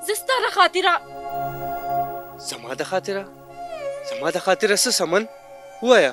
زستاره خاطره زما د خاطره څه سمن وایا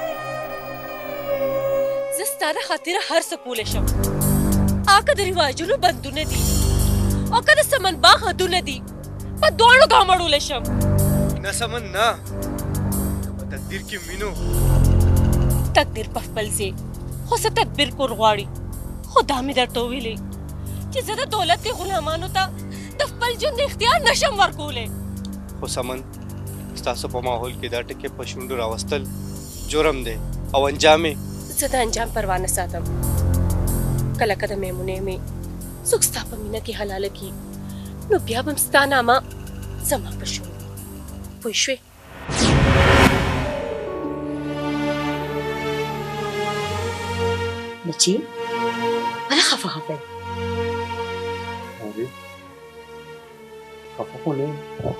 زستاره خاطره هر څه کولی شم که د رواجونو بندونه دي او که د سمن با حدونه دي په دواړو ګام اړولی شم نه سمن نه په تقدیر کې مینو تقدیر په خپل ځای خو څه تدبیر کول غواړي خو دا مې درته وویلې چې زه د دولت د غلامانو ته د خپل ژوند اختیار نشم ورکولی خو سمن ستاسو په ماحول کې دا ټکي په شونډو راوستل جرم دی او انجام زه د انجام پروا نه ساتم کله که د میمونې مې څوک ستا په مینه کې حلاله کي نو بیا به م ستا نامه زما په شونډو پوه شوې بچی ولې خفه خفه خفه خو نه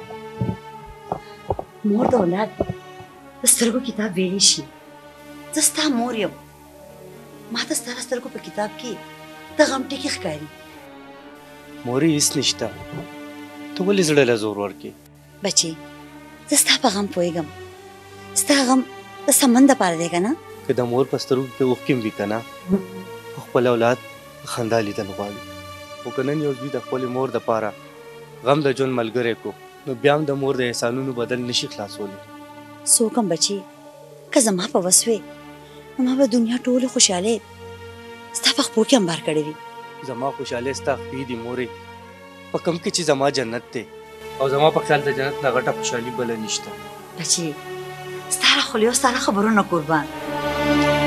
مور د اولاد د سترګو کتاب ویلی شي زه ستا مور یم ما ته ستا د سترګو په کتاب کې د غم ټکي ښکاري مورې هېڅ نشته ته ولې زړه له زور ورکې بچی زه ستا په غم پوهېږم ستا غم د سمن دپاره دی که نه که د مور په سترګو کې اوښکې هم وي که نه خو خپل اولاد خندا لیدل غواړي خو که نن یو زوی د خپلې مور دپاره غم د ژوند ملګری کو نو بیا هم د مور د احسانونو بدل نشي خلاصولی څوک هم بچي که زما په وس وې نو ما به دنیا ټولې خوشحالۍ ستا په خپو کې انبار کړې وي زما خوشحالۍ ستا خپې دي مورې په کم کې چې زما جنت دی او زما په خیال د جنت نه غټه خوشحالي بله نشته بچي ستا له خولې او ستا له خبرو نه قربان